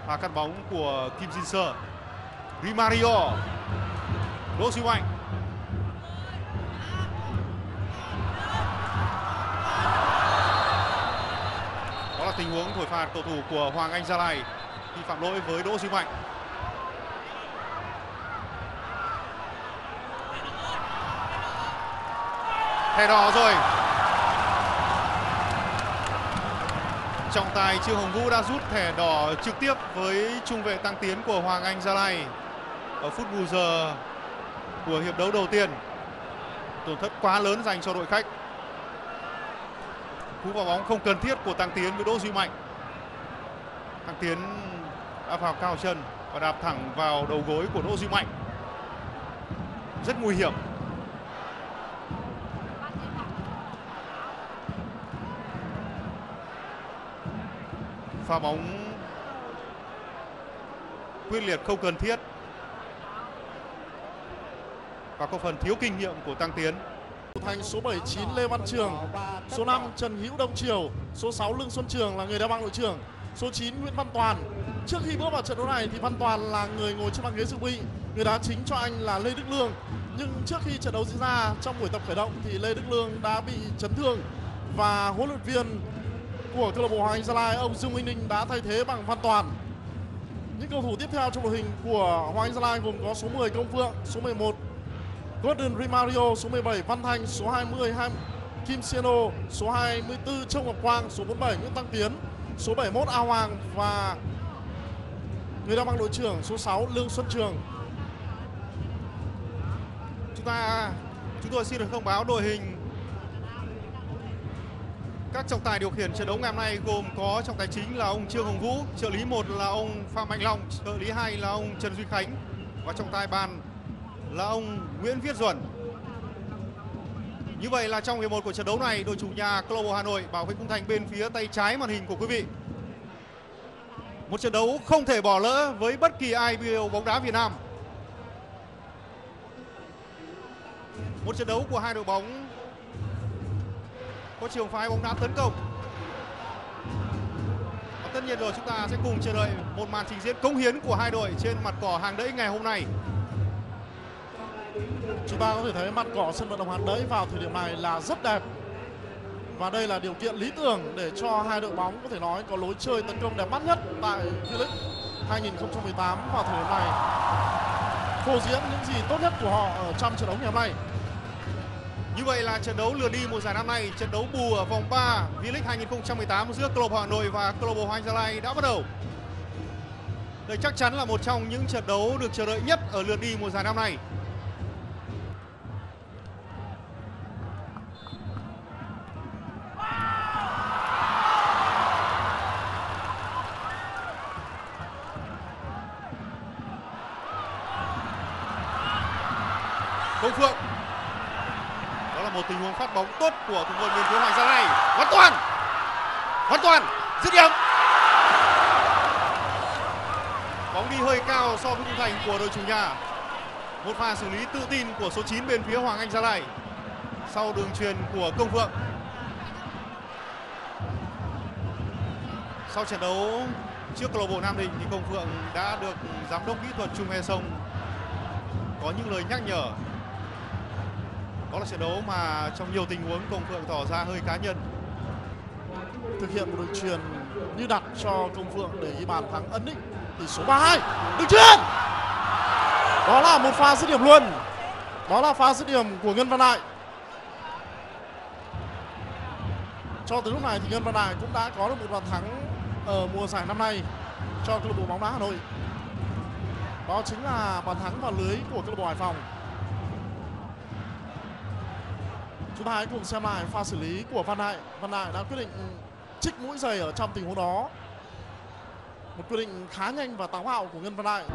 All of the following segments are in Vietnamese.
Pha cắt bóng của Kim Jin-seo. Rimario. Đỗ Duy Mạnh. Đó là tình huống thổi phạt cầu thủ của Hoàng Anh Gia Lai khi phạm lỗi với Đỗ Duy Mạnh. Thẻ đỏ rồi. Trọng tài Trương Hồng Vũ đã rút thẻ đỏ trực tiếp với trung vệ Tăng Tiến của Hoàng Anh Gia Lai ở phút bù giờ của hiệp đấu đầu tiên. Tổn thất quá lớn dành cho đội khách. Cú vào bóng không cần thiết của Tăng Tiến với Đỗ Duy Mạnh. Tăng Tiến đã vào cao chân và đạp thẳng vào đầu gối của Đỗ Duy Mạnh. Rất nguy hiểm. Pha bóng quyết liệt không cần thiết và có phần thiếu kinh nghiệm của Tăng Tiến. Thành số 79 Lê Văn Trường, số 5 Trần Hữu Đông Triều, số 6 Lương Xuân Trường là người đá băng đội trưởng, số 9 Nguyễn Văn Toàn. Trước khi bước vào trận đấu này thì Văn Toàn là người ngồi trên băng ghế dự bị, người đá chính cho anh là Lê Đức Lương. Nhưng trước khi trận đấu diễn ra, trong buổi tập khởi động thì Lê Đức Lương đã bị chấn thương và huấn luyện viên của câu lạc bộ Hoàng Anh Gia Lai ông Dương Minh Ninh đã thay thế bằng Văn Toàn. Những cầu thủ tiếp theo trong đội hình của Hoàng Anh Gia Lai gồm có số 10 Công Phượng, số 11 Gordon Rimario, số 17 Văn Thanh, số 20 Kim Sieno, số 24 Châu Ngọc Quang, số 47 Nguyễn Tăng Tiến, số 71 A Hoàng và người đá băng đội trưởng số 6 Lương Xuân Trường. Chúng tôi xin được thông báo đội hình các trọng tài điều khiển trận đấu ngày hôm nay gồm có trọng tài chính là ông Trương Hồng Vũ, trợ lý 1 là ông Phạm Mạnh Long, trợ lý 2 là ông Trần Duy Khánh và trọng tài bàn là ông Nguyễn Viết Duẩn. Như vậy là trong hiệp 1 của trận đấu này, đội chủ nhà câu lạc bộ Hà Nội bảo vệ khung thành bên phía tay trái màn hình của quý vị. Một trận đấu không thể bỏ lỡ với bất kỳ ai yêu bóng đá Việt Nam. Một trận đấu của hai đội bóng có trường phái bóng đá tấn công. Và tất nhiên rồi, chúng ta sẽ cùng chờ đợi một màn trình diễn cống hiến của hai đội trên mặt cỏ Hàng Đẫy ngày hôm nay. Chúng ta có thể thấy mặt cỏ sân vận động Hàng Đẫy vào thời điểm này là rất đẹp. Và đây là điều kiện lý tưởng để cho hai đội bóng có thể nói có lối chơi tấn công đẹp mắt nhất tại V-League 2018 vào thời điểm này. Phô diễn những gì tốt nhất của họ ở trong trận đấu ngày hôm nay. Như vậy là trận đấu lượt đi mùa giải năm nay, trận đấu bù ở vòng 3 V-League 2018 giữa câu lạc bộ Hà Nội và câu lạc bộ Hoàng Anh Gia Lai đã bắt đầu. Đây chắc chắn là một trong những trận đấu được chờ đợi nhất ở lượt đi mùa giải năm nay. Công Phượng. Đó là một tình huống phát bóng tốt của thủ môn bên phía Hoàng Gia Lai. Văn Toàn dứt điểm. Bóng đi hơi cao so với khung thành của đội chủ nhà. Một pha xử lý tự tin của số 9 bên phía Hoàng Anh Gia Lai sau đường chuyền của Công Phượng. Sau trận đấu trước câu lạc bộ Nam Định thì Công Phượng đã được giám đốc kỹ thuật Trung He Sông có những lời nhắc nhở. Đó là trận đấu mà trong nhiều tình huống Công Phượng tỏ ra hơi cá nhân. Thực hiện một đường chuyền như đặt cho Công Phượng để ghi bàn thắng ấn định tỷ số 3-2. Đường chuyền. Đó là một pha dứt điểm luôn. Đó là pha dứt điểm của Ngân Văn Đại. Cho tới lúc này thì Ngân Văn Đại cũng đã có được một bàn thắng ở mùa giải năm nay cho câu lạc bộ bóng đá Hà Nội. Đó chính là bàn thắng vào lưới của câu lạc bộ Hải Phòng. Chúng ta hãy cùng xem lại pha xử lý của Văn Đại. Văn Đại đã quyết định trích mũi giày ở trong tình huống đó. Một quyết định khá nhanh và táo bạo của Ngân Văn Đại.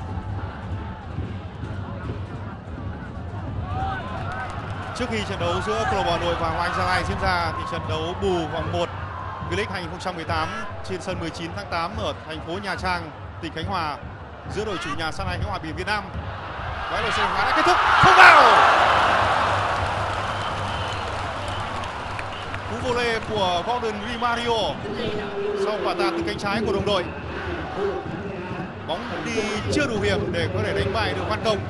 Trước khi trận đấu giữa câu lạc bộ Hà Nội và Hoàng Anh Gia Lai diễn ra thì trận đấu bù vòng 1 V-League 2018 trên sân 19 tháng 8 ở thành phố Nha Trang, tỉnh Khánh Hòa giữa đội chủ nhà San Anh Khánh Hòa Biển Việt Nam. Và đội sân đã kết thúc không vào. Cú vô lê của Gordon Rimario sau quả tạt từ cánh trái của đồng đội. Bóng đi chưa đủ hiểm để có thể đánh bại được Văn Công.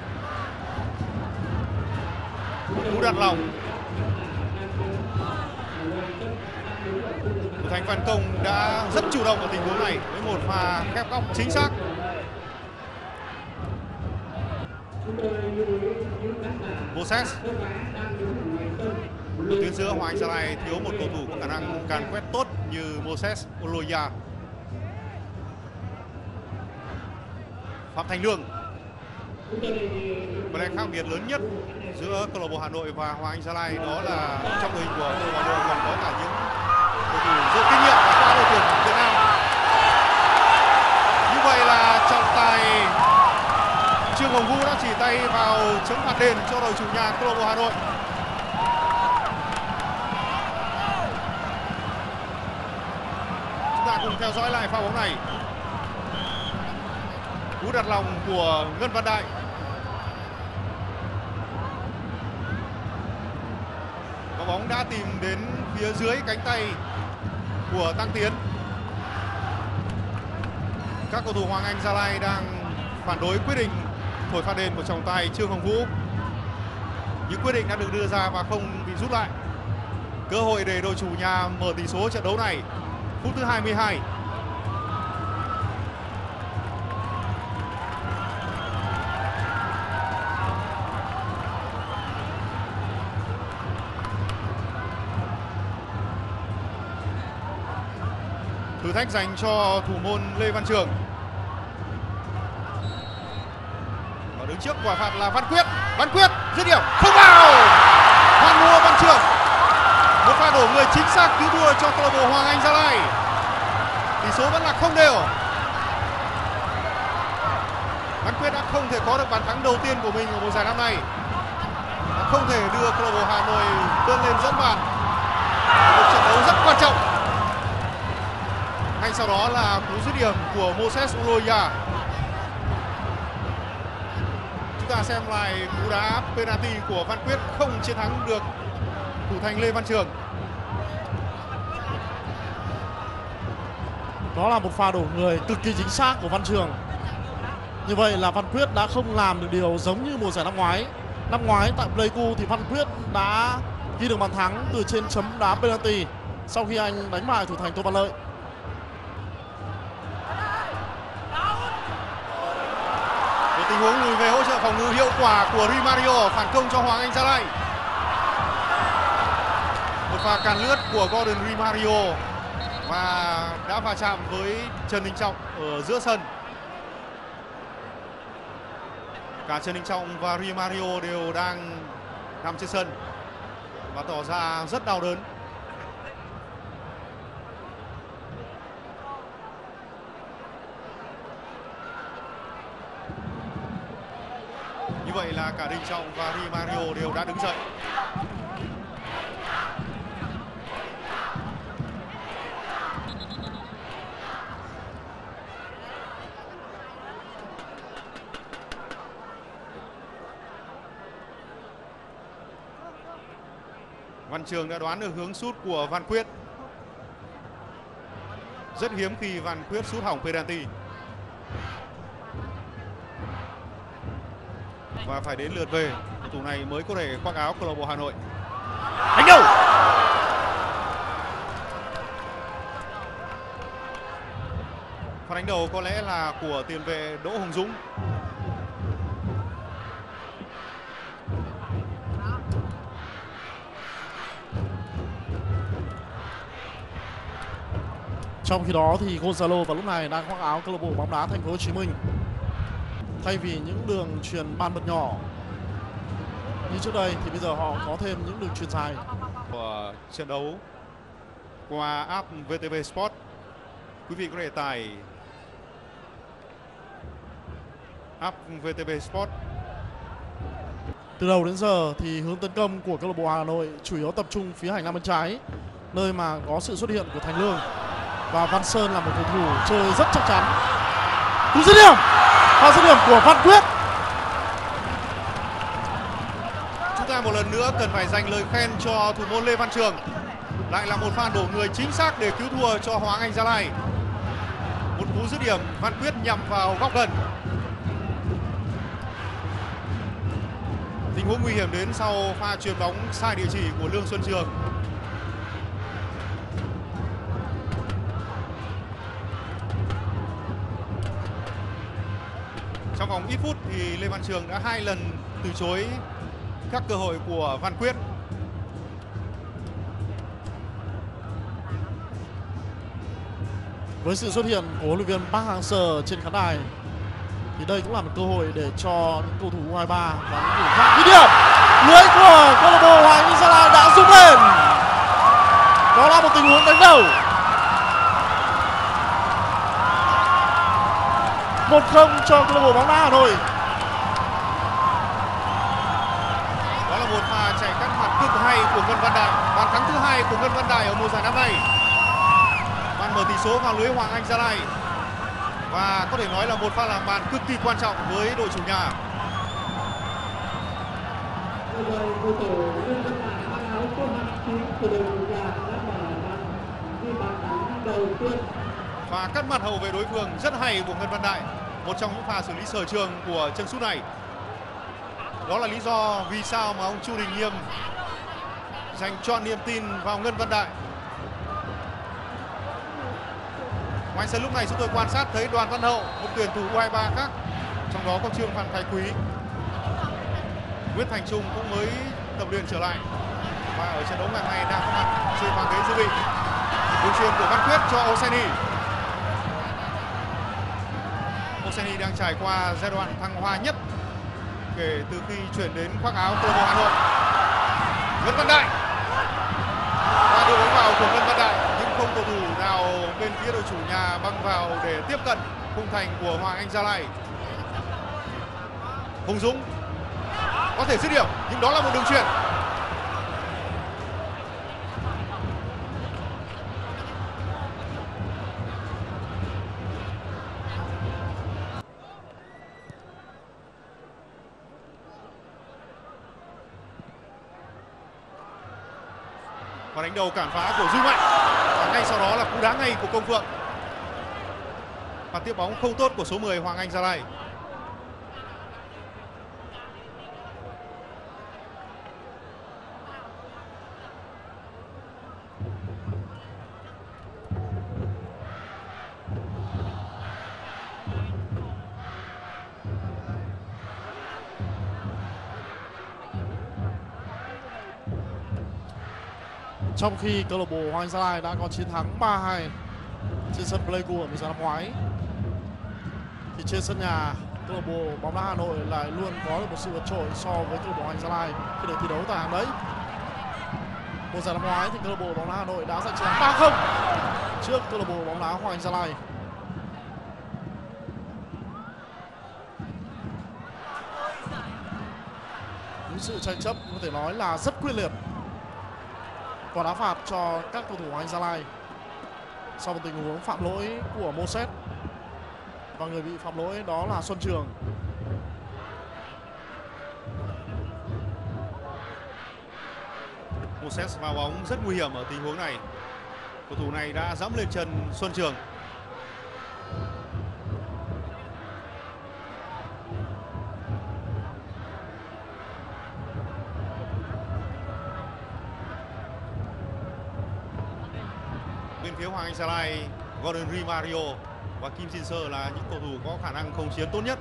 Cú đặt lòng. Thủ thành Văn Công đã rất chủ động ở tình huống này với một pha khép góc chính xác. Moses. Ở tuyến giữa Hoàng Anh Gia Lai thiếu một cầu thủ có khả năng càn quét tốt như Moses Oloya. Phạm Thành Lương. Và khác biệt lớn nhất giữa câu lạc bộ Hà Nội và Hoàng Anh Gia Lai đó là trong đội hình của câu lạc bộ Hà Nội còn có cả những cầu thủ rất kinh nghiệm và qua đội tuyển Việt Nam. Như vậy là trọng tài Trương Hồng Vũ đã chỉ tay vào chấm phạt đền cho đội chủ nhà câu lạc bộ Hà Nội. Chúng ta cùng theo dõi lại pha bóng này. Cú đặt lòng của Ngân Văn Đại. Và bóng đã tìm đến phía dưới cánh tay của Tăng Tiến. Các cầu thủ Hoàng Anh Gia Lai đang phản đối quyết định thổi phạt đền của trọng tài Trương Hồng Vũ. Những quyết định đã được đưa ra và không bị rút lại. Cơ hội để đội chủ nhà mở tỷ số trận đấu này. Phút thứ 22. Thử thách dành cho thủ môn Lê Văn Trường. Và đứng trước quả phạt là Văn Quyết. Văn Quyết dứt điểm không vào. Hoan hô Văn Trường. Một pha đổ người chính xác cứu thua cho câu lạc bộ Hoàng Anh Gia Lai. Tỷ số vẫn là không đều. Văn Quyết đã không thể có được bàn thắng đầu tiên của mình ở mùa giải năm nay. Đã không thể đưa câu lạc bộ Hà Nội vươn lên dẫn bàn. Một trận đấu rất quan trọng. Ngay sau đó là cú dứt điểm của Moses Oloya. Chúng ta xem lại cú đá penalty của Văn Quyết không chiến thắng được thủ thành Lê Văn Trường. Đó là một pha đổ người cực kỳ chính xác của Văn Trường. Như vậy là Văn Quyết đã không làm được điều giống như mùa giải năm ngoái. Năm ngoái tại Pleiku thì Văn Quyết đã ghi được bàn thắng từ trên chấm đá penalty sau khi anh đánh bại thủ thành Tô Văn Lợi. Một tình huống lùi về hỗ trợ phòng ngự hiệu quả của Di Mario phản công cho Hoàng Anh Gia Lai. Một pha càn lướt của Gordon Di Mario và đã va chạm với Trần Đình Trọng ở giữa sân. Cả Trần Đình Trọng và Di Mario đều đang nằm trên sân và tỏ ra rất đau đớn. Như vậy là cả Đình Trọng và Di Mario đều đã đứng dậy. Văn Trường đã đoán được hướng sút của Văn Quyết. Rất hiếm khi Văn Quyết sút hỏng penalty. Và phải đến lượt về, cầu thủ này mới có thể khoác áo câu lạc bộ Hà Nội. Đánh đầu. Pha đánh đầu có lẽ là của tiền vệ Đỗ Hùng Dũng. Trong khi đó thì Gonzalo vào lúc này đang khoác áo câu lạc bộ bóng đá Thành phố Hồ Chí Minh. Thay vì những đường truyền ban bật nhỏ như trước đây thì bây giờ họ có thêm những đường truyền dài. Của trận đấu qua app VTV Sport, quý vị có thể tải app VTV Sport. Từ đầu đến giờ thì hướng tấn công của câu lạc bộ Hà Nội chủ yếu tập trung phía hành lang bên trái, nơi mà có sự xuất hiện của Thành Lương. Và Văn Sơn là một cầu thủ chơi rất chắc chắn. Cú dứt điểm, pha dứt điểm của Văn Quyết. Chúng ta một lần nữa cần phải dành lời khen cho thủ môn Lê Văn Trường. Lại là một pha đổ người chính xác để cứu thua cho Hoàng Anh Gia Lai. Một Cú dứt điểm Văn Quyết nhằm vào góc gần. Tình huống nguy hiểm đến sau pha chuyền bóng sai địa chỉ của Lương Xuân Trường. Trong vòng ít phút thì Lê Văn Trường đã 2 lần từ chối các cơ hội của Văn Quyết. Với sự xuất hiện của huấn luyện viên Park Hang-seo trên khán đài thì đây cũng là một cơ hội để cho những cầu thủ U23 và những cầu thủ khác ghi điểm. Lưới của câu lạc bộ Hoàng Anh Gia Lai đã rung lên. Đó là một tình huống đánh đầu. 1-0 cho câu lạc bộ bóng đá Hà Nội. Đó là một pha chạy cắt mặt cực hay của Ngân Văn Đại. Bàn thắng thứ 2 của Ngân Văn Đại ở mùa giải năm nay. Bàn mở tỷ số vào lưới Hoàng Anh Gia Lai. Và có thể nói là một pha làm bàn cực kỳ quan trọng với đội chủ nhà. Và cắt mặt hậu vệ đối phương rất hay của Ngân Văn Đại. Một trong những pha xử lý sở trường của trận sút này. Đó là lý do vì sao mà ông Chu Đình Nghiêm dành trọn niềm tin vào Ngân Văn Đại. Ngoài sân lúc này chúng tôi quan sát thấy Đoàn Văn Hậu, một tuyển thủ U23 khác, trong đó có Trương Phan Thái Quý. Nguyễn Thành Trung cũng mới tập luyện trở lại và ở trận đấu ngày hôm nay đang có mặt trên băng ghế dự bị. Đường chuyền của Văn Quyết cho Oseni. Oseni đang trải qua giai đoạn thăng hoa nhất kể từ khi chuyển đến khoác áo câu lạc bộ Hà Nội. Ngân Văn Đại và đưa bóng vào của Ngân Văn Đại, nhưng không cầu thủ nào bên phía đội chủ nhà băng vào để tiếp cận khung thành của Hoàng Anh Gia Lai. Hùng Dũng có thể dứt điểm, nhưng đó là một đường chuyền. Và đánh đầu cản phá của Duy Mạnh. Và ngay sau đó là cú đá ngay của Công Phượng. Và tiếp bóng không tốt của số 10 Hoàng Anh Gia Lai. Trong khi câu lạc bộ Hoàng Anh Gia Lai đã có chiến thắng 3-2 trên sân Pleiku ở mùa giải năm ngoái, thì trên sân nhà câu lạc bộ bóng đá Hà Nội lại luôn có được một sự vượt trội so với câu lạc bộ Hoàng Anh Gia Lai khi được thi đấu tại hàng đấy. Mùa giải năm ngoái thì câu lạc bộ bóng đá Hà Nội đã giành chiến thắng 3-0 trước câu lạc bộ bóng đá Hoàng Anh Gia Lai. Những sự tranh chấp có thể nói là rất quyết liệt. Quả đá phạt cho các cầu thủ Hoàng Anh Gia Lai sau một tình huống phạm lỗi của Moses, và người bị phạm lỗi đó là Xuân Trường. Moses vào bóng rất nguy hiểm ở tình huống này. Cầu thủ này đã dẫm lên chân Xuân Trường. Bên phía Hoàng Anh Gia Lai, Gordon Rimario và Kim Jin Sơ là những cầu thủ có khả năng khống chiến tốt nhất.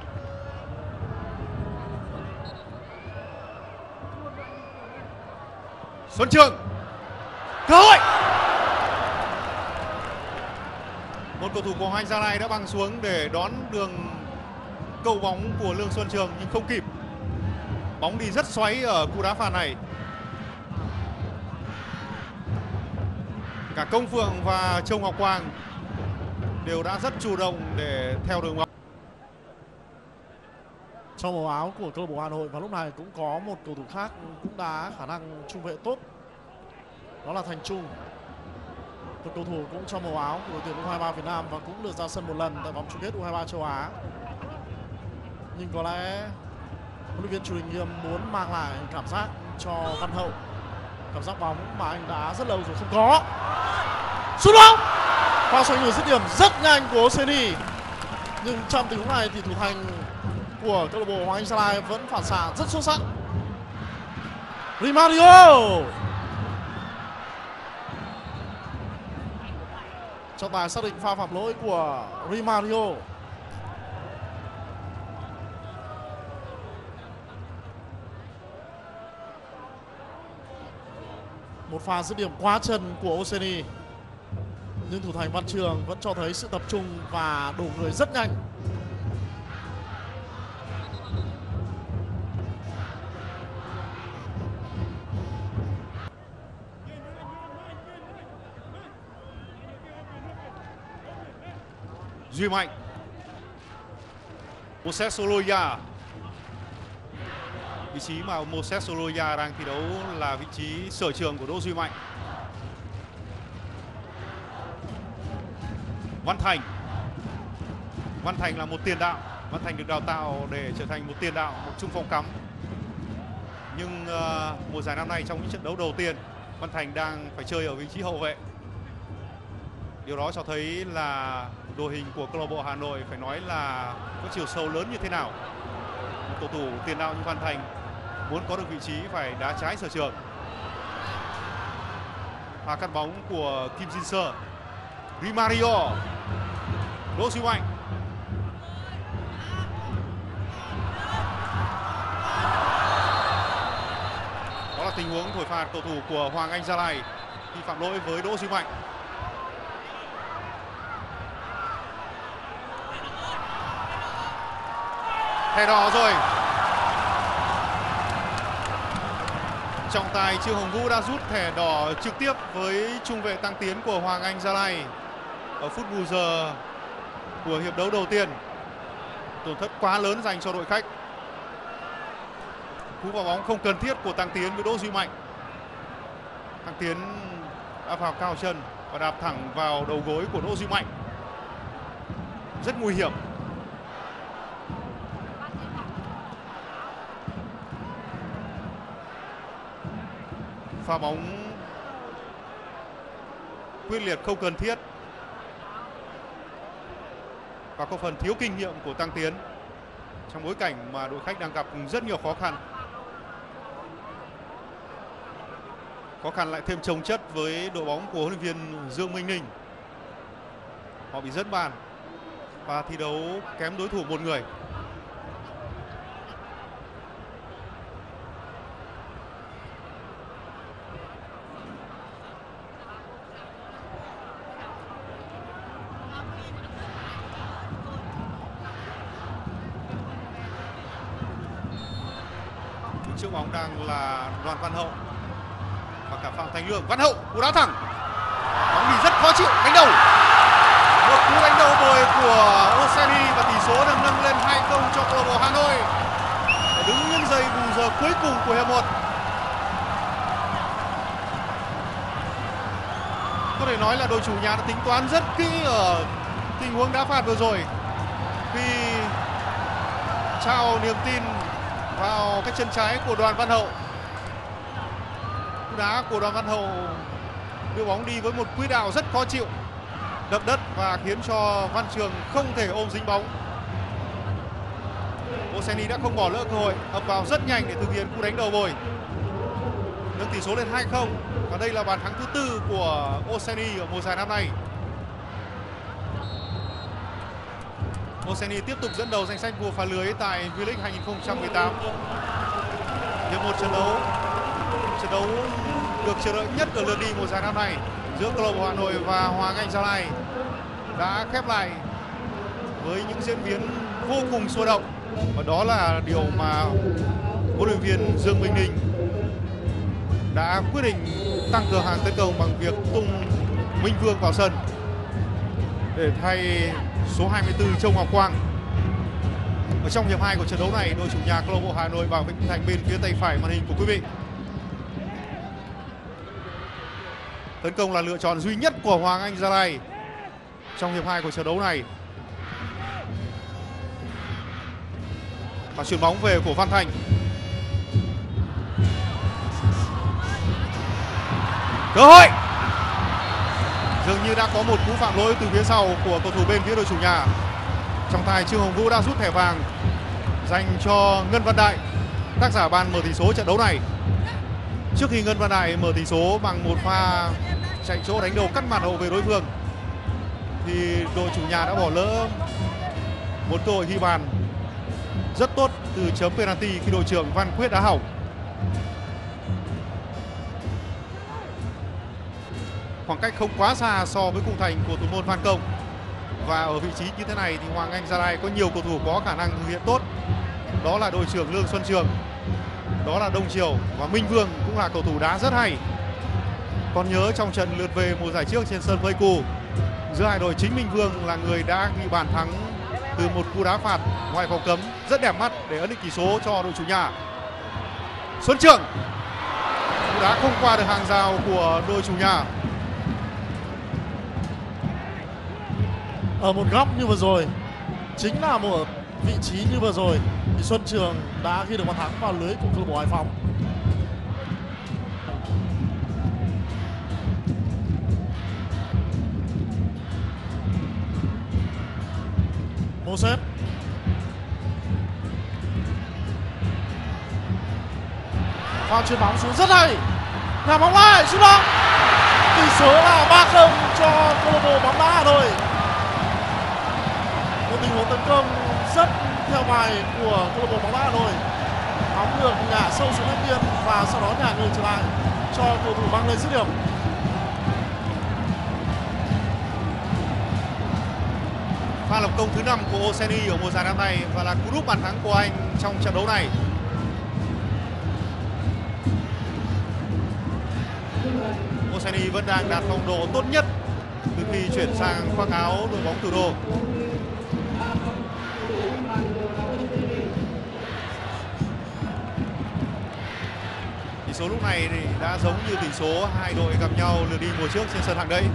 Xuân Trường, cơ hội. Một cầu thủ của Hoàng Anh Gia Lai đã băng xuống để đón đường cầu bóng của Lương Xuân Trường nhưng không kịp. Bóng đi rất xoáy ở cú đá phạt này. Cả Công Phượng và Châu Ngọc Quang đều đã rất chủ động để theo đường bóng. Trong màu áo của câu lạc bộ Hà Nội và lúc này cũng có một cầu thủ khác cũng đá khả năng trung vệ tốt, đó là Thành Trung. Một cầu thủ cũng trong màu áo của đội tuyển U23 Việt Nam và cũng được ra sân một lần tại vòng chung kết U23 châu Á. Nhưng có lẽ huấn luyện viên Chu Đình Nghiêm muốn mang lại cảm giác cho Văn Hậu, cảm giác bóng mà anh đã rất lâu rồi không có. Sút bóng Pha xoay người dứt điểm rất nhanh của Oseni. Nhưng trong tình huống này thì thủ thành của câu lạc bộ Hoàng Anh Gia Lai vẫn phản xạ rất xuất sắc. Rimario trọng tài xác định pha phạm lỗi của Rimario. Một pha dứt điểm quá chân của Oseni, nhưng thủ thành Văn Trường vẫn cho thấy sự tập trung và đổ người rất nhanh. Duy Mạnh, Moses Soloya. Vị trí mà Moses Soloya đang thi đấu là vị trí sở trường của Đỗ Duy Mạnh. Văn Thành. Văn Thành là một tiền đạo. Văn Thành được đào tạo để trở thành một tiền đạo, một trung phong cắm. Nhưng mùa giải năm nay trong những trận đấu đầu tiên, Văn Thành đang phải chơi ở vị trí hậu vệ. Điều đó cho thấy là đội hình của câu lạc bộ Hà Nội phải nói là có chiều sâu lớn như thế nào. Một cầu thủ tiền đạo như Văn Thành muốn có được vị trí phải đá trái sở trường. Pha cắt bóng của Kim Jin Sơ. Rimario. Đỗ Duy Mạnh. Đó là tình huống thổi phạt cầu thủ của Hoàng Anh Gia Lai khi phạm lỗi với Đỗ Duy Mạnh. Thẻ đỏ rồi. Trọng tài Trương Hồng Vũ đã rút thẻ đỏ trực tiếp với trung vệ Tăng Tiến của Hoàng Anh Gia Lai ở phút bù giờ của hiệp đấu đầu tiên. Tổn thất quá lớn dành cho đội khách. Cú vào bóng không cần thiết của Tăng Tiến với Đỗ Duy Mạnh. Tăng Tiến đã vào cao chân và đạp thẳng vào đầu gối của Đỗ Duy Mạnh. Rất nguy hiểm. Pha bóng quyết liệt không cần thiết và có phần thiếu kinh nghiệm của Tăng Tiến trong bối cảnh mà đội khách đang gặp rất nhiều khó khăn. Khó khăn lại thêm chồng chất với đội bóng của huấn luyện viên Dương Minh Ninh. Họ bị dẫn bàn và thi đấu kém đối thủ một người. Trước bóng đang là Đoàn Văn Hậu và cả Phạm Thành Lương. Văn Hậu cú đá thẳng, bóng đi rất khó chịu, đánh đầu. Một cú đánh đầu bồi của Oseni và tỷ số được nâng lên 2-0 cho câu lạc bộ Hà Nội. Để đứng những giây bù giờ cuối cùng của hiệp 1. Có thể nói là đội chủ nhà đã tính toán rất kỹ ở tình huống đá phạt vừa rồi khi trao niềm tin vào cái chân trái của Đoàn Văn Hậu. Cú đá của Đoàn Văn Hậu đưa bóng đi với một quỹ đạo rất khó chịu, đập đất và khiến cho Văn Trường không thể ôm dính bóng. Oseni đã không bỏ lỡ cơ hội, ập vào rất nhanh để thực hiện cú đánh đầu bồi, nâng tỷ số lên 2-0 và đây là bàn thắng thứ tư của Oseni ở mùa giải năm nay. Oseni tiếp tục dẫn đầu danh sách vua phá lưới tại V-League 2018. Hiệp một trận đấu được chờ đợi nhất ở lượt đi mùa giải năm nay giữa câu lạc bộ Hà Nội và Hoàng Anh Gia Lai đã khép lại với những diễn biến vô cùng sôi động, và đó là điều mà huấn luyện viên Dương Minh Ninh đã quyết định tăng cường hàng tấn công bằng việc tung Minh Vương vào sân để thay số 24 Châu Ngọc Quang. Ở trong hiệp 2 của trận đấu này, đội chủ nhà câu lạc bộ Hà Nội bảo vệ khung thành bên phía tay phải màn hình của quý vị. Tấn công là lựa chọn duy nhất của Hoàng Anh Gia Lai trong hiệp 2 của trận đấu này. Và chuyền bóng về của Văn Thành. Cơ hội. Dường như đã có một cú phạm lỗi từ phía sau của cầu thủ bên phía đội chủ nhà. Trọng tài Trương Hồng Vũ đã rút thẻ vàng dành cho Ngân Văn Đại, tác giả bàn mở tỷ số trận đấu này. Trước khi Ngân Văn Đại mở tỷ số bằng một pha chạy chỗ đánh đầu cắt mặt hậu vệ đối phương, thì đội chủ nhà đã bỏ lỡ một cơ hội ghi bàn rất tốt từ chấm penalty khi đội trưởng Văn Quyết đá hỏng. Khoảng cách không quá xa so với khung thành của thủ môn Phan Công. Và ở vị trí như thế này thì Hoàng Anh Gia Lai có nhiều cầu thủ có khả năng thực hiện tốt. Đó là đội trưởng Lương Xuân Trường, đó là Đông Triều, và Minh Vương cũng là cầu thủ đá rất hay. Còn nhớ trong trận lượt về mùa giải trước trên sân Pleiku, giữa hai đội chính Minh Vương là người đã ghi bàn thắng từ một cú đá phạt ngoài vòng cấm rất đẹp mắt để ấn định tỷ số cho đội chủ nhà. Xuân Trường, cú đá không qua được hàng rào của đội chủ nhà. Ở một góc như vừa rồi, chính là một vị trí như vừa rồi, thì Xuân Trường đã ghi được bàn thắng vào lưới của câu lạc bộ Hải Phòng. Moses, pha chuyền bóng xuống rất hay, nhà bóng lại sút bóng, tỷ số là 3-0 cho câu lạc bộ bóng đá Hà Nội. Một tình huống tấn công rất theo bài của câu lạc bộ bóng đá Hà Nội, bóng được ngả sâu xuống đất biên và sau đó nhả người trở lại cho cầu thủ mang lên dứt điểm. Pha lập công thứ 5 của Oseni ở mùa giải năm nay và là cú đúp bàn thắng của anh trong trận đấu này. Oseni vẫn đang đạt phong độ tốt nhất từ khi chuyển sang khoác áo đội bóng thủ đô. Tỷ số lúc này thì đã giống như tỷ số hai đội gặp nhau lượt đi mùa trước trên sân Hàng Đẫy.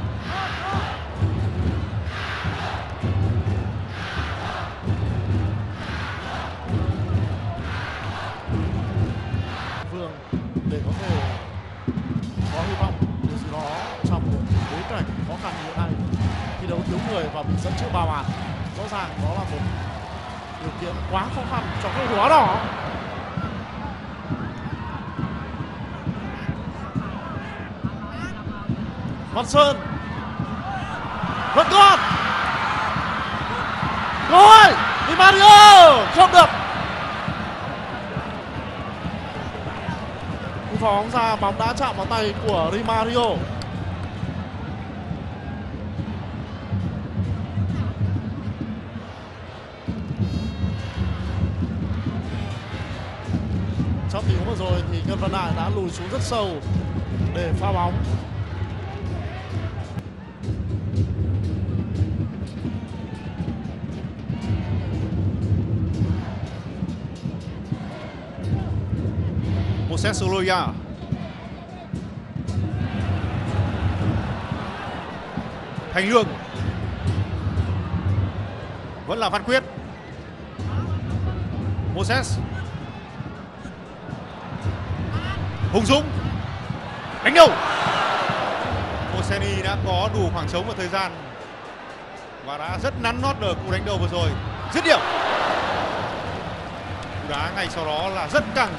Vương để có thể có hy vọng điều gì đó trong bối cảnh khó khăn như thế này, thi đấu thiếu người và bị dẫn trước 3 bàn, rõ ràng đó là một điều kiện quá khó khăn cho cầu thủ áo đỏ. Văn Sơn vẫn còn rồi, Di Mario không được, cú phóng ra bóng đã chạm vào tay của Di Mario. Trong tình huống vừa rồi thì Ngân Văn Đại đã lùi xuống rất sâu để pha bóng. Moses Soloya, Thành Lương, vẫn là Văn Quyết, Moses, Hùng Dũng, đánh đầu. Oseni đã có đủ khoảng trống và thời gian và đã rất nắn nót ở cú đánh đầu vừa rồi. Dứt điểm, cú đá ngay sau đó là rất căng.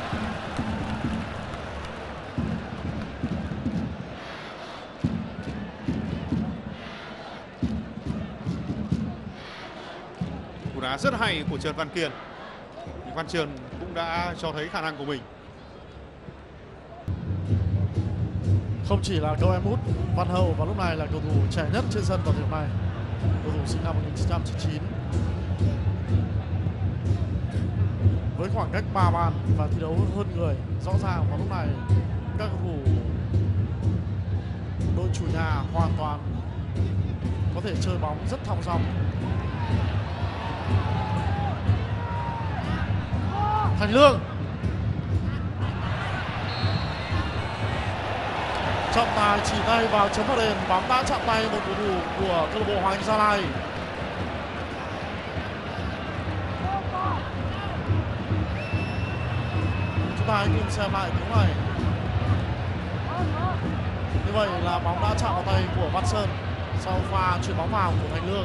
Cú đá rất hay của Trần Văn Kiên. Văn Trường cũng đã cho thấy khả năng của mình. Không chỉ là cậu em út Văn Hậu và lúc này là cầu thủ trẻ nhất trên sân vào thời điểm này, cầu thủ sinh năm 1999 với khoảng cách 3 bàn và thi đấu hơn người rõ ràng, và lúc này các cầu thủ đội chủ nhà hoàn toàn có thể chơi bóng rất thong dong. Thành Lương, trọng tài chỉ tay vào chấm phạt đền, bóng đã chạm tay một cầu thủ của câu lạc bộ Hoàng Anh Gia Lai. Chúng ta hãy cùng xem lại tiếng này. Như vậy là bóng đã chạm vào tay của Văn Sơn sau pha chuyền bóng vào của Thành Lương.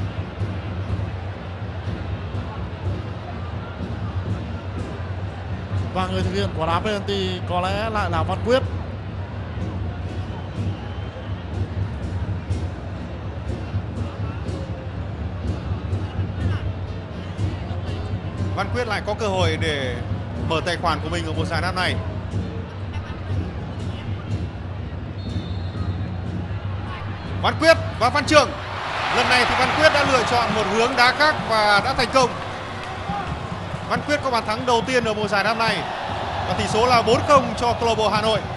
Và người thực hiện quả đá penalty có lẽ lại là Văn Quyết. Văn Quyết lại có cơ hội để mở tài khoản của mình ở mùa giải năm nay. Văn Quyết và Văn Trường. Lần này thì Văn Quyết đã lựa chọn một hướng đá khác và đã thành công. Văn Quyết có bàn thắng đầu tiên ở mùa giải năm nay và tỷ số là 4-0 cho câu lạc bộ Hà Nội.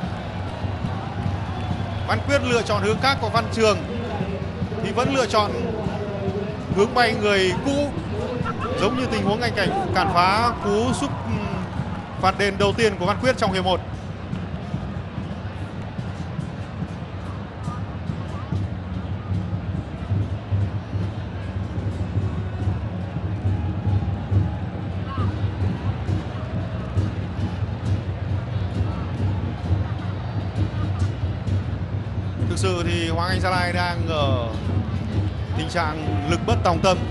Văn Quyết lựa chọn hướng khác của Văn Trường thì vẫn lựa chọn hướng bay người cũ, giống như tình huống anh cảnh cản phá cú sút phạt đền đầu tiên của Văn Quyết trong hiệp 1. Thực sự thì Hoàng Anh Gia Lai đang ở tình trạng lực bất tòng tâm.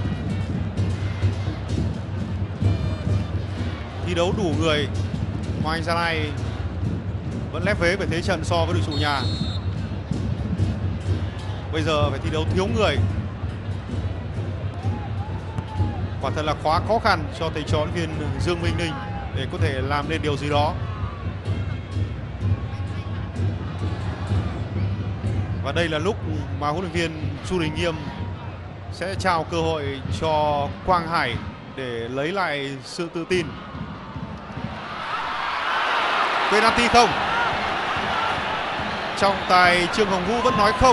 Thi đấu đủ người, Hoàng Anh Gia Lai vẫn lép vế về thế trận so với đội chủ nhà. Bây giờ phải thi đấu thiếu người. Quả thật là quá khó khăn cho thầy trò huấn luyện viên Dương Minh Ninh để có thể làm nên điều gì đó. Và đây là lúc mà huấn luyện viên Chu Đình Nghiêm sẽ trao cơ hội cho Quang Hải để lấy lại sự tự tin. Penalty không? Trọng tài Trương Hồng Vũ vẫn nói không.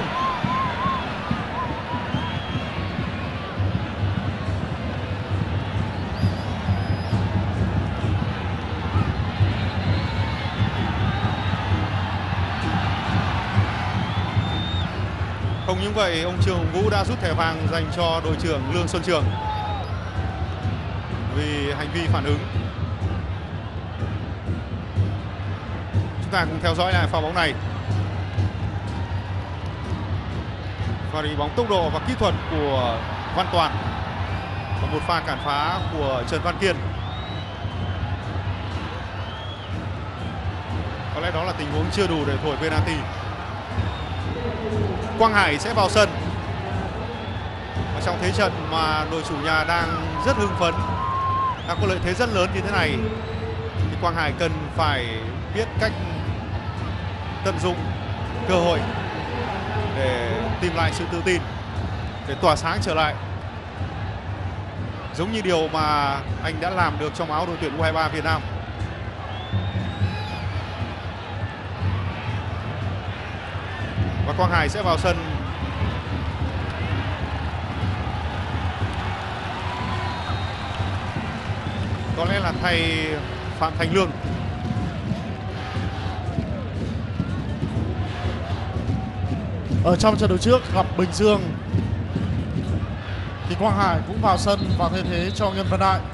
Không những vậy, ông Trương Hồng Vũ đã rút thẻ vàng dành cho đội trưởng Lương Xuân Trường vì hành vi phản ứng. Chúng ta cùng theo dõi lại pha bóng này. Pha đi bóng tốc độ và kỹ thuật của Văn Toàn và một pha cản phá của Trần Văn Kiên. Có lẽ đó là tình huống chưa đủ để thổi penalty. Quang Hải sẽ vào sân. Và trong thế trận mà đội chủ nhà đang rất hưng phấn, đang có lợi thế rất lớn như thế này, thì Quang Hải cần phải biết cách tận dụng cơ hội để tìm lại sự tự tin, để tỏa sáng trở lại, giống như điều mà anh đã làm được trong áo đội tuyển U23 Việt Nam. Và Quang Hải sẽ vào sân. Có lẽ là thay Phạm Thành Lương. Ở trong trận đấu trước gặp Bình Dương thì Quang Hải cũng vào sân và thay thế cho Ngân Văn Đại.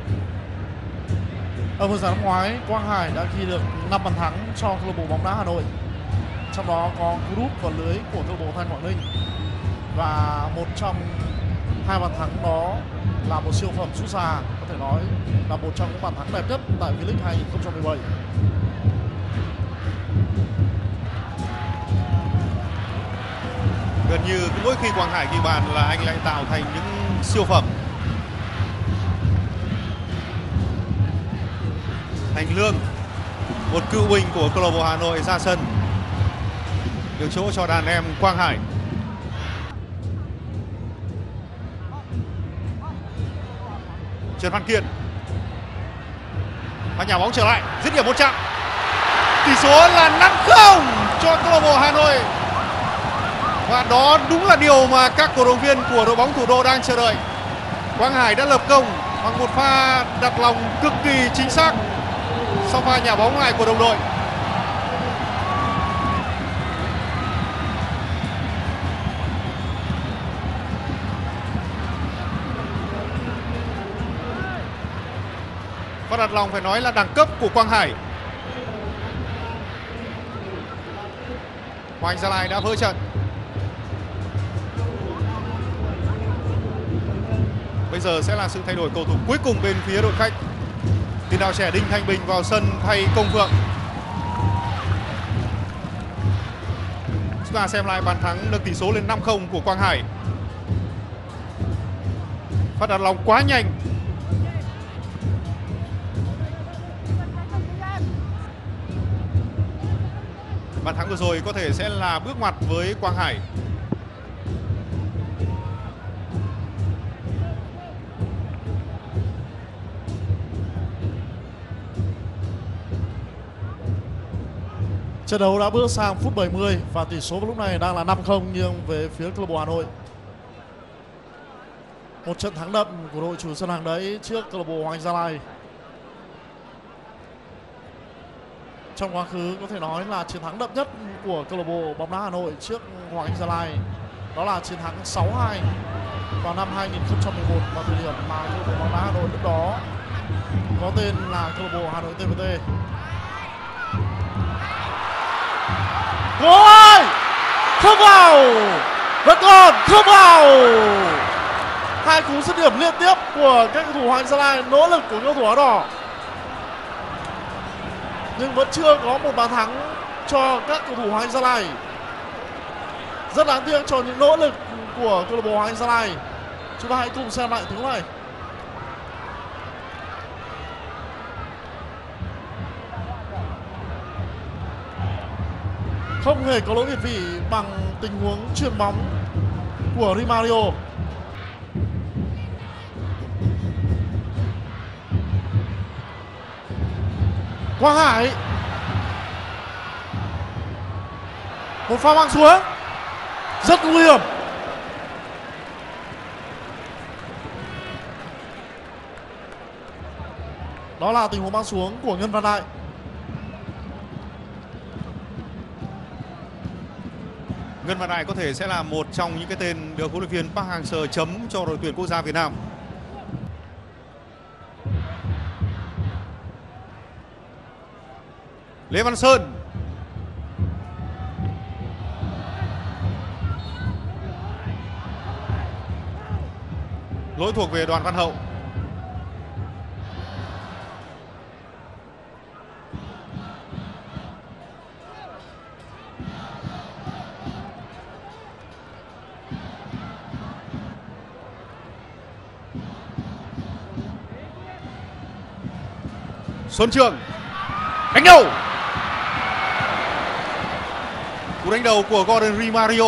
Ở mùa giải năm ngoái, Quang Hải đã ghi được 5 bàn thắng cho câu lạc bộ bóng đá Hà Nội. Trong đó có cú đúp vào lưới của câu lạc bộ Thanh Quảng Ninh. Và một trong 2 bàn thắng đó là một siêu phẩm sút xa, có thể nói là một trong những bàn thắng đẹp nhất tại V-League 2017. Gần như mỗi khi Quang Hải ghi bàn là anh lại tạo thành những siêu phẩm. Thành Lương, một cựu binh của câu lạc bộ Hà Nội ra sân, được chỗ cho đàn em Quang Hải. Trần Văn Kiên và nhà bóng trở lại, dứt điểm một chạm. Tỷ số là 5-0 cho câu lạc bộ Hà Nội. Và đó đúng là điều mà các cổ động viên của đội bóng thủ đô đang chờ đợi. Quang Hải đã lập công bằng một pha đặt lòng cực kỳ chính xác sau pha nhà bóng lại của đồng đội. Pha đặt lòng phải nói là đẳng cấp của Quang Hải. Hoàng Anh Gia Lai đã vỡ trận. Bây giờ sẽ là sự thay đổi cầu thủ cuối cùng bên phía đội khách. Tiền đạo trẻ Đinh Thanh Bình vào sân thay Công Phượng. Chúng ta xem lại bàn thắng nâng tỷ số lên 5-0 của Quang Hải. Phát đặt lòng quá nhanh. Bàn thắng vừa rồi có thể sẽ là bước ngoặt với Quang Hải. Trận đấu đã bước sang phút 70 và tỷ số vào lúc này đang là 5-0 nghiêng về phía câu lạc bộ Hà Nội. Một trận thắng đậm của đội chủ sân hàng đấy trước câu lạc bộ Hoàng Anh Gia Lai. Trong quá khứ có thể nói là chiến thắng đậm nhất của câu lạc bộ bóng đá Hà Nội trước Hoàng Anh Gia Lai đó là chiến thắng 6-2 vào năm 2011, vào thời điểm mà câu lạc bộ bóng đá Hà Nội lúc đó có tên là câu lạc bộ Hà Nội TVT. Ôi! Không vào! Vẫn còn không vào! Hai cú dứt điểm liên tiếp của các cầu thủ Hoàng Anh Gia Lai, nỗ lực của cầu thủ áo đỏ. Nhưng vẫn chưa có một bàn thắng cho các cầu thủ Hoàng Anh Gia Lai. Rất đáng tiếc cho những nỗ lực của câu lạc bộ Hoàng Anh Gia Lai. Chúng ta hãy cùng xem lại tiếng này. Không hề có lỗi việt vị bằng tình huống chuyền bóng của Rimario. Quang Hải, một pha mang xuống rất nguy hiểm. Đó là tình huống mang xuống của Ngân Văn Đại. Ngân Văn Đại có thể sẽ là một trong những cái tên được huấn luyện viên Park Hang-seo chấm cho đội tuyển quốc gia Việt Nam. Lê Văn Sơn, lỗi thuộc về Đoàn Văn Hậu. Xuân Trường đánh đầu. Cú đánh đầu của Gordon Rimario.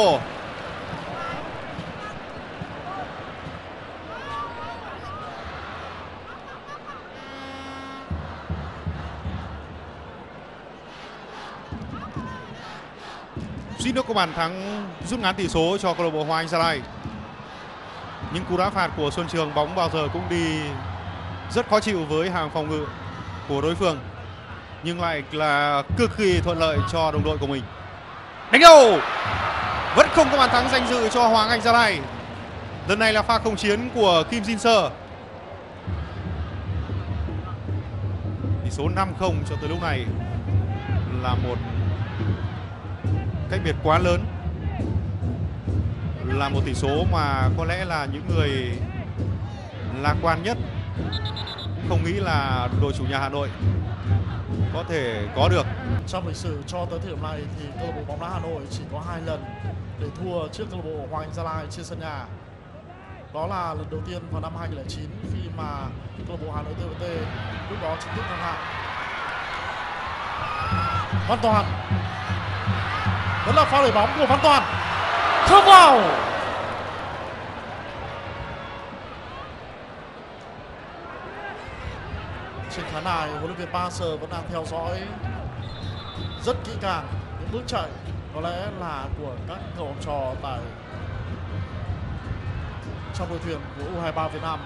Suýt nữa có bàn thắng rút ngắn tỷ số cho câu lạc bộ Hoàng Anh Gia Lai. Nhưng cú đá phạt của Xuân Trường bóng bao giờ cũng đi rất khó chịu với hàng phòng ngự của đối phương, nhưng lại là cực kỳ thuận lợi cho đồng đội của mình. Đánh đầu, vẫn không có bàn thắng danh dự cho Hoàng Anh Gia Lai. Lần này là pha không chiến của Kim Jin Sơ. Tỷ số 5-0 cho tới lúc này là một cách biệt quá lớn, là một tỷ số mà có lẽ là những người lạc quan nhất không nghĩ là đội chủ nhà Hà Nội có thể có được. Trong lịch sử cho tới thời điểm này thì câu lạc bộ bóng đá Hà Nội chỉ có 2 lần để thua trước câu lạc bộ Hoàng Anh Gia Lai trên sân nhà. Đó là lần đầu tiên vào năm 2009 khi mà câu lạc bộ Hà Nội TVT lúc đó chính thức thăng hạng. Văn Toàn, vẫn là pha đẩy bóng của Văn Toàn, không vào. Trên khán đài, huấn luyện viên Park Hang-seo vẫn đang theo dõi rất kỹ càng những bước chạy có lẽ là của các cầu học trò tại trong đội tuyển của U23 Việt Nam.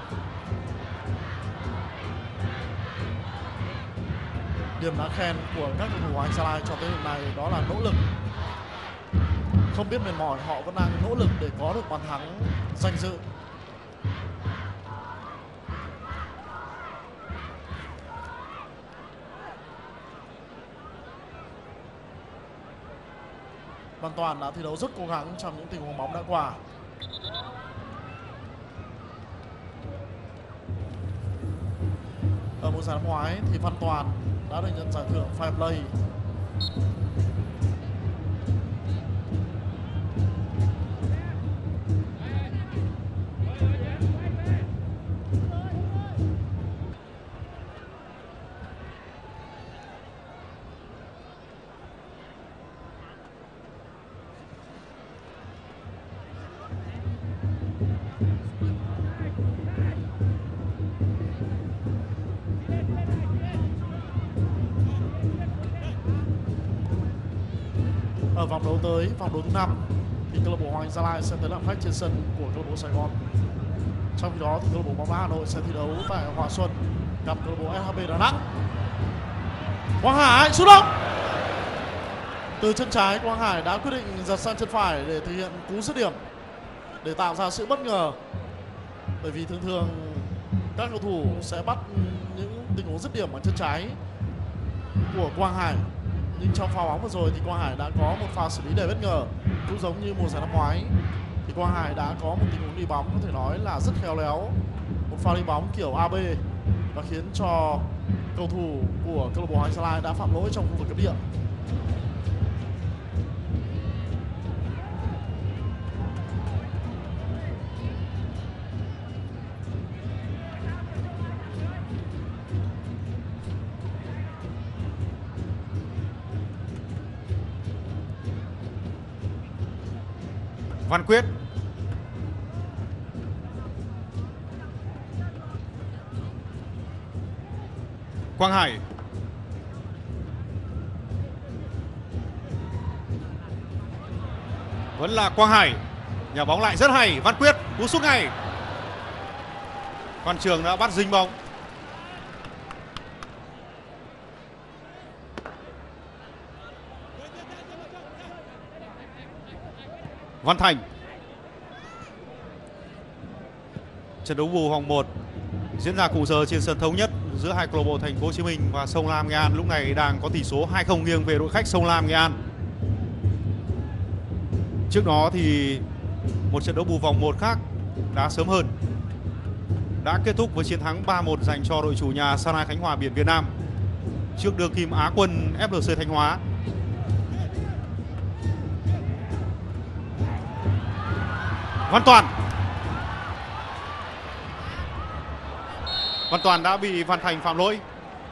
Điểm đáng khen của các cầu thủ Hoàng Anh Gia Lai cho tới hiện này đó là nỗ lực. Không biết mệt mỏi, họ vẫn đang nỗ lực để có được bàn thắng danh dự. Văn Toàn đã thi đấu rất cố gắng trong những tình huống bóng đã qua. Ở mùa giải năm ngoái thì Văn Toàn đã được nhận giải thưởng Fair Play. Ở vòng đấu tới, vòng đấu thứ 5 thì câu lạc bộ Hoàng Anh Gia Lai sẽ tới làm khách trên sân của câu lạc bộ Sài Gòn. Trong khi đó thì câu lạc bộ bóng đá Hà Nội sẽ thi đấu tại Hòa Xuân gặp câu lạc bộ SHB Đà Nẵng. Quang Hải sút động. Từ chân trái, Quang Hải đã quyết định giật sang chân phải để thực hiện cú dứt điểm để tạo ra sự bất ngờ. Bởi vì thường thường các cầu thủ sẽ bắt những tình huống dứt điểm bằng chân trái của Quang Hải. Nhưng trong pha bóng vừa rồi thì Quang Hải đã có một pha xử lý đầy bất ngờ. Cũng giống như mùa giải năm ngoái thì Quang Hải đã có một tình huống đi bóng có thể nói là rất khéo léo. Một pha đi bóng kiểu AB và khiến cho cầu thủ của câu lạc bộ Hoàng Anh Gia Lai đã phạm lỗi trong khu vực cấm địa. Văn Quyết. Quang Hải. Vẫn là Quang Hải. Nhà bóng lại rất hay. Văn Quyết cú sút ngay. Văn Trường đã bắt dính bóng. Văn Thành. Trận đấu bù vòng 1 diễn ra cùng giờ trên sân Thống Nhất giữa hai câu lạc bộ Thành phố Hồ Chí Minh và Sông Lam Nghệ An lúc này đang có tỷ số 2-0 nghiêng về đội khách Sông Lam Nghệ An. Trước đó thì một trận đấu bù vòng 1 khác đá sớm hơn đã kết thúc với chiến thắng 3-1 dành cho đội chủ nhà Shanghai Khánh Hòa Biển Việt Nam trước đương kim Á quân FLC Thanh Hóa. Văn Toàn. Văn Toàn đã bị Văn Thành phạm lỗi.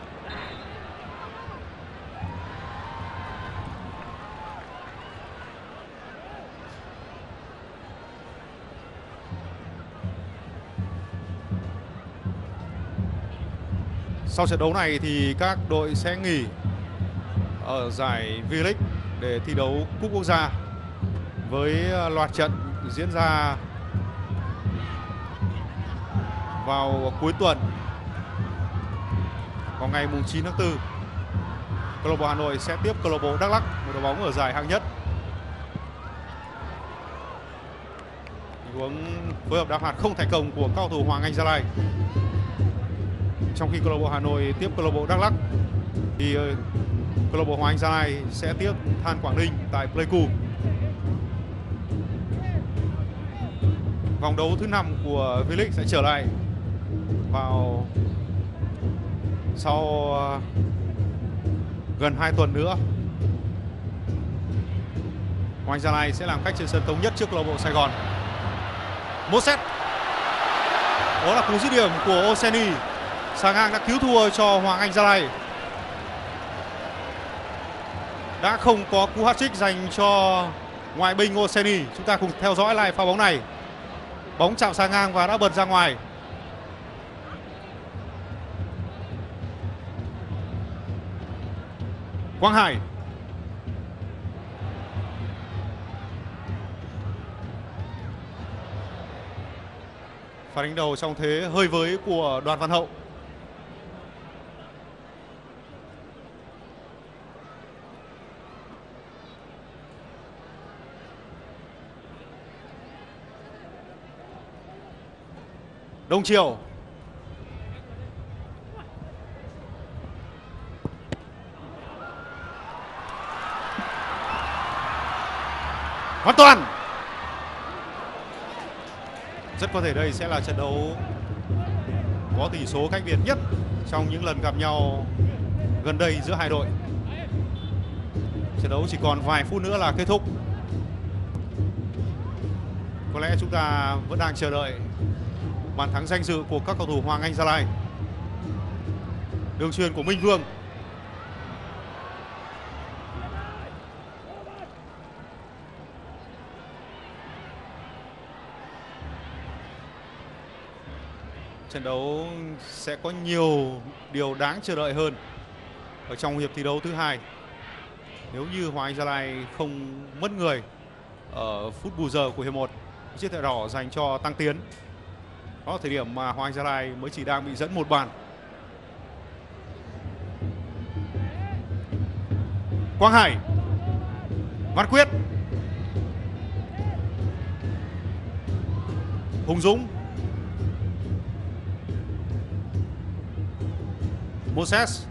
Sau trận đấu này thì các đội sẽ nghỉ ở giải V-League để thi đấu Cúp Quốc gia với loạt trận diễn ra vào cuối tuần. Vào ngày 9 tháng 4, câu lạc bộ Hà Nội sẽ tiếp câu lạc bộ Đắk Lắk, một đội bóng ở giải hạng nhất. Tình huống phối hợp đá phạt không thành công của cao thủ Hoàng Anh Gia Lai. Trong khi câu lạc bộ Hà Nội tiếp câu lạc bộ Đắk Lắk thì câu lạc bộ Hoàng Anh Gia Lai sẽ tiếp Than Quảng Ninh tại Pleiku. Vòng đấu thứ 5 của V-League sẽ trở lại vào sau gần 2 tuần nữa. Hoàng Anh Gia Lai sẽ làm khách trên sân Thống Nhất trước câu lạc bộ Sài Gòn. Một set. Đó là cú dứt điểm của Oseni. Sang Ngang đã cứu thua cho Hoàng Anh Gia Lai. Đã không có cú hat-trick dành cho ngoại binh Oseni. Chúng ta cùng theo dõi lại pha bóng này. Bóng chạm Sang Ngang và đã bật ra ngoài. Quang Hải. Pha đánh đầu trong thế hơi với của Đoàn Văn Hậu. Đông Triều. Văn Toàn. Rất có thể đây sẽ là trận đấu có tỷ số cách biệt nhất trong những lần gặp nhau gần đây giữa hai đội. Trận đấu chỉ còn vài phút nữa là kết thúc. Có lẽ chúng ta vẫn đang chờ đợi bàn thắng danh dự của các cầu thủ Hoàng Anh Gia Lai. Đường chuyền của Minh Vương. Trận đấu sẽ có nhiều điều đáng chờ đợi hơn ở trong hiệp thi đấu thứ hai. Nếu như Hoàng Anh Gia Lai không mất người ở phút bù giờ của hiệp 1, chiếc thẻ đỏ dành cho Tăng Tiến. Đó là thời điểm mà Hoàng Anh Gia Lai mới chỉ đang bị dẫn 1 bàn. Quang Hải, Văn Quyết, Hùng Dũng, Moses.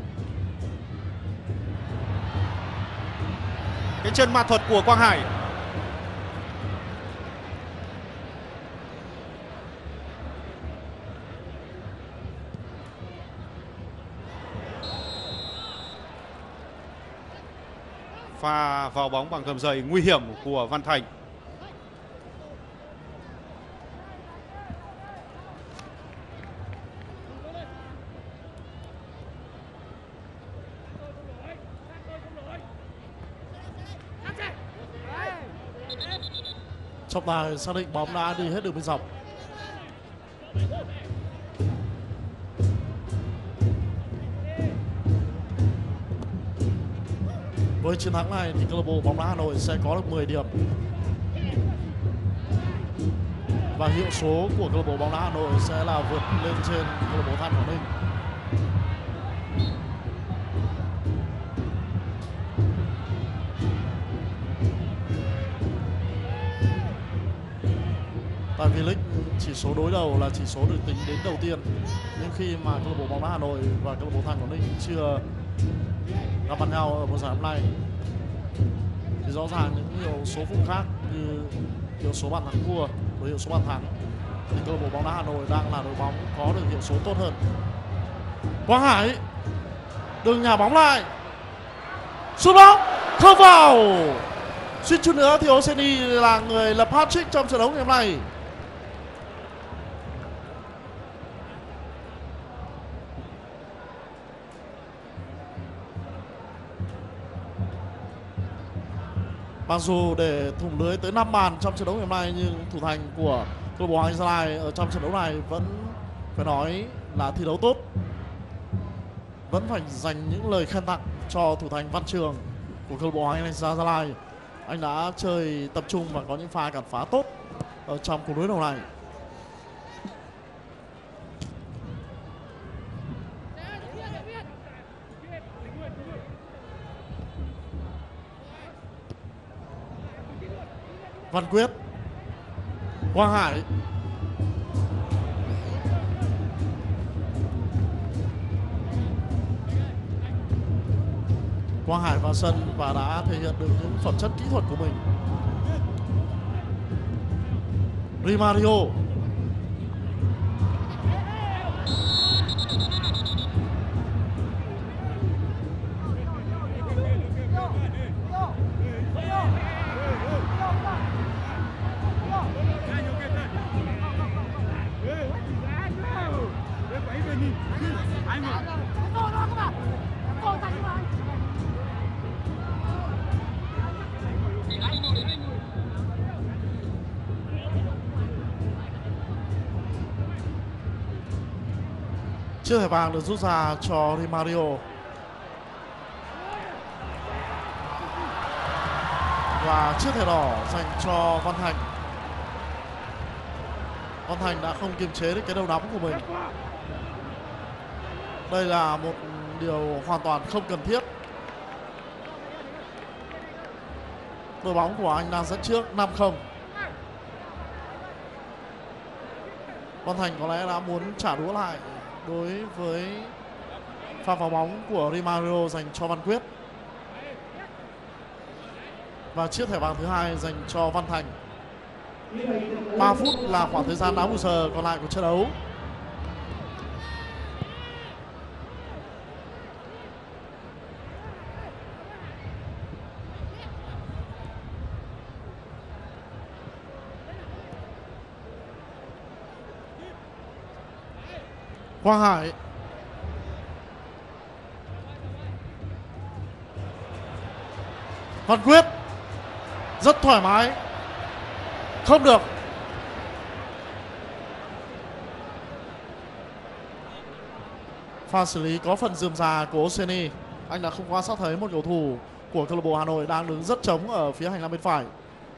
Cái chân ma thuật của Quang Hải. Pha vào bóng bằng cầm giày nguy hiểm của Văn Thành. Trọng tài xác định bóng đã đi hết đường biên dọc. Với chiến thắng này thì câu lạc bộ bóng đá Hà Nội sẽ có được 10 điểm. Và hiệu số của câu lạc bộ bóng đá Hà Nội sẽ là vượt lên trên câu lạc bộ Than Quảng Ninh. Tại vì league chỉ số đối đầu là chỉ số được tính đến đầu tiên. Nhưng khi mà câu lạc bộ bóng đá Hà Nội và câu lạc bộ Than Quảng Ninh chưa gặp mặt nhau ở mùa giải hôm nay thì rõ ràng những hiệu số phụ khác như hiệu số bàn thắng thua với hiệu số bàn thắng thì câu lạc bộ bóng đá Hà Nội đang là đội bóng có được hiệu số tốt hơn. Quang Hải đừng nhả bóng lại, sút bóng không vào. Suýt chút nữa thì Oseni là người lập hat-trick trong trận đấu ngày hôm nay. Mặc dù để thủng lưới tới 5 bàn trong trận đấu ngày hôm nay nhưng thủ thành của câu lạc bộ Hoàng Anh Gia Lai ở trong trận đấu này vẫn phải nói là thi đấu tốt. Vẫn phải dành những lời khen tặng cho thủ thành Văn Trường của câu lạc bộ Hoàng Anh Gia Lai. Anh đã chơi tập trung và có những pha cản phá tốt ở trong cuộc đối đầu này. Văn Quyết, Quang Hải, Quang Hải vào sân và đã thể hiện được những phẩm chất kỹ thuật của mình. Rimario, chiếc thẻ vàng được rút ra cho Rimario. Và chiếc thẻ đỏ dành cho Văn Thành. Văn Thành đã không kiềm chế được cái đầu nóng của mình. Đây là một điều hoàn toàn không cần thiết. Đội bóng của anh đang dẫn trước 5-0. Văn Thành có lẽ đã muốn trả đũa lại đối với pha vào bóng của Rimario dành cho Văn Quyết. Và chiếc thẻ vàng thứ hai dành cho Văn Thành. 3 phút là khoảng thời gian đá bù giờ còn lại của trận đấu. Quang Hải. Văn Quyết rất thoải mái, không được. Pha xử lý có phần rườm rà của Oseni. Anh đã không quan sát thấy một cầu thủ của câu lạc bộ Hà Nội đang đứng rất trống ở phía hành lang bên phải.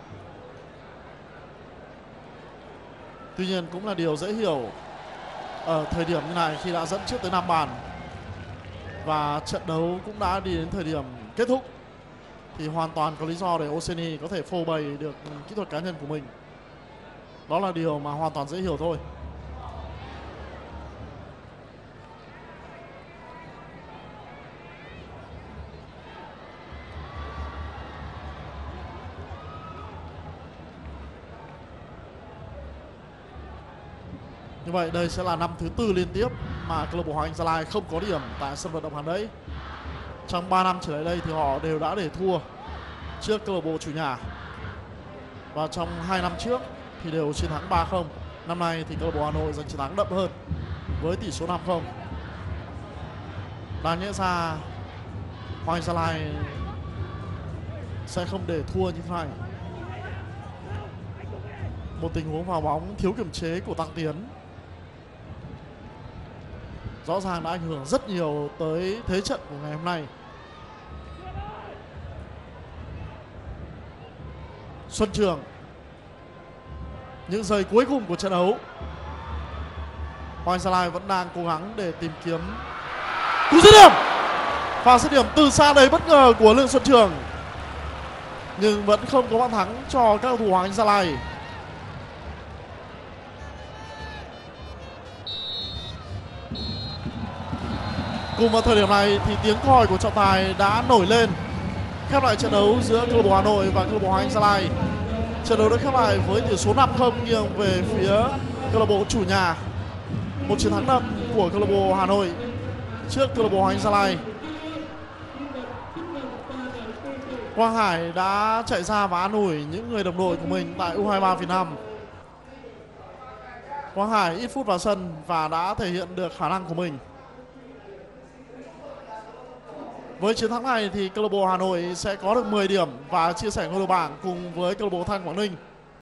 Tuy nhiên cũng là điều dễ hiểu ở thời điểm như này khi đã dẫn trước tới 5 bàn và trận đấu cũng đã đi đến thời điểm kết thúc, thì hoàn toàn có lý do để Oseni có thể phô bày được kỹ thuật cá nhân của mình. Đó là điều mà hoàn toàn dễ hiểu thôi. Như vậy đây sẽ là năm thứ 4 liên tiếp mà câu lạc bộ Hoàng Anh Gia Lai không có điểm tại sân vận động Hàng Đẫy. Trong 3 năm trở lại đây thì họ đều đã để thua trước câu lạc bộ chủ nhà. Và trong 2 năm trước thì đều chiến thắng 3-0. Năm nay thì câu lạc bộ Hà Nội giành chiến thắng đậm hơn với tỷ số 5-0. Đáng nhẽ ra Hoàng Anh Gia Lai sẽ không để thua như thế này. Một tình huống vào bóng thiếu kiểm chế của Tăng Tiến rõ ràng đã ảnh hưởng rất nhiều tới thế trận của ngày hôm nay. Xuân Trường, những giây cuối cùng của trận đấu, Hoàng Anh Gia Lai vẫn đang cố gắng để tìm kiếm cú dứt điểm. Pha dứt điểm từ xa đầy bất ngờ của Lương Xuân Trường, nhưng vẫn không có bàn thắng cho các cầu thủ Hoàng Anh Gia Lai. Cùng vào thời điểm này thì tiếng còi của trọng tài đã nổi lên khép lại trận đấu giữa câu lạc bộ Hà Nội và câu lạc bộ Hoàng Anh Gia Lai. Trận đấu đã khép lại với tỷ số 5-0 nghiêng về phía câu lạc bộ chủ nhà. Một chiến thắng đậm của câu lạc bộ Hà Nội trước câu lạc bộ Hoàng Anh Gia Lai. Quang Hải đã chạy ra và an ủi những người đồng đội của mình tại U23 Việt Nam. Quang Hải ít phút vào sân và đã thể hiện được khả năng của mình. Với chiến thắng này thì câu lạc bộ Hà Nội sẽ có được 10 điểm và chia sẻ ngôi đầu bảng cùng với câu lạc bộ Than Quảng Ninh.